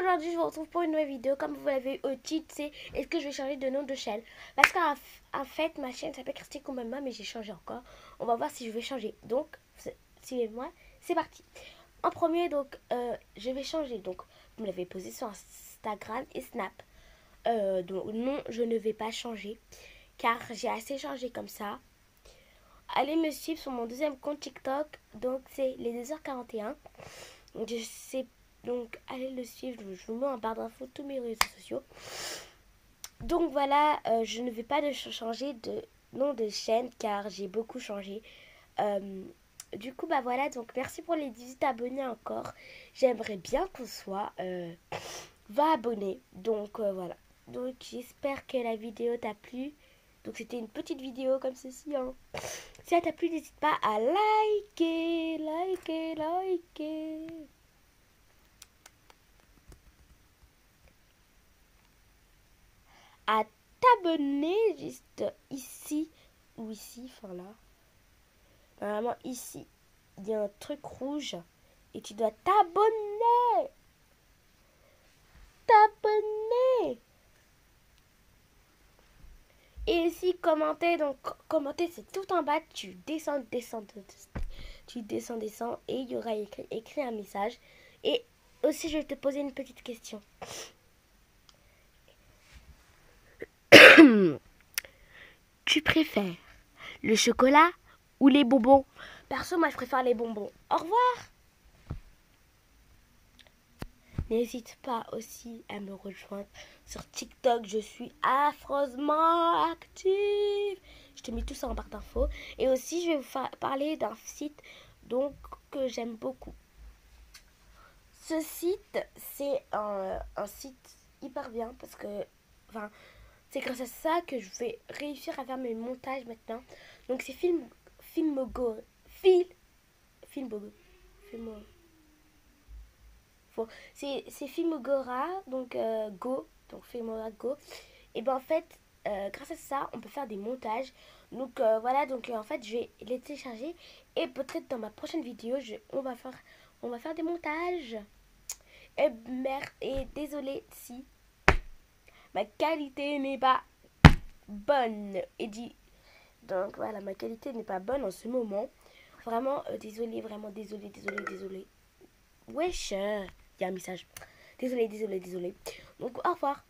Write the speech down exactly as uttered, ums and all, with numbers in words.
aujourd'hui je vous retrouve pour une nouvelle vidéo. Comme vous l'avez au titre, c'est est-ce que je vais changer de nom de chaîne? Parce qu'en en fait ma chaîne s'appelle Christy Kumbamba, mais j'ai changé encore. On va voir si je vais changer. Donc suivez-moi, c'est parti. En premier, donc euh, je vais changer. Donc vous me l'avez posé sur Instagram et Snap. Euh, donc non, je ne vais pas changer car j'ai assez changé comme ça. Allez me suivre sur mon deuxième compte TikTok. Donc c'est les deux heures quarante et un. Je sais, donc allez le suivre. Je vous mets en barre d'infos tous mes réseaux sociaux. Donc voilà, euh, je ne vais pas de changer de nom de chaîne car j'ai beaucoup changé. Euh, du coup bah voilà, donc merci pour les dix-huit abonnés encore. J'aimerais bien qu'on soit euh, vingt abonnés. Donc euh, voilà. Donc j'espère que la vidéo t'a plu. Donc c'était une petite vidéo comme ceci, hein. Si elle t'a plu, n'hésite pas à liker, liker, liker. À t'abonner juste ici ou ici, enfin là. Normalement ici, il y a un truc rouge et tu dois t'abonner. T'abonner. Et ici, commenter, donc commenter c'est tout en bas, tu descends, descends, tu descends, descends et il y aura écrit, écrit un message. Et aussi, je vais te poser une petite question. Tu préfères le chocolat ou les bonbons? Perso, moi je préfère les bonbons. Au revoir. N'hésite pas aussi à me rejoindre sur TikTok. Je suis affreusement active. Je te mets tout ça en barre d'infos. Et aussi, je vais vous parler d'un site donc que j'aime beaucoup. Ce site, c'est un, un site hyper bien parce que, enfin, c'est grâce à ça que je vais réussir à faire mes montages maintenant. Donc c'est film, Filmogo, Film, Filmogo, Filmo. Bon, c'est Filmogora, donc euh, Go, donc Filmogora Go. Et ben en fait, euh, grâce à ça, on peut faire des montages. Donc euh, voilà, donc euh, en fait, je vais les télécharger et peut-être dans ma prochaine vidéo, je, on va faire, on va faire des montages. Et merde, et désolé si ma qualité n'est pas bonne. Et dit, donc voilà, ma qualité n'est pas bonne en ce moment. Vraiment, euh, désolé, vraiment désolé, désolé, désolé. Wesh, il y a un message. Désolé, désolé, désolé. Donc, au revoir.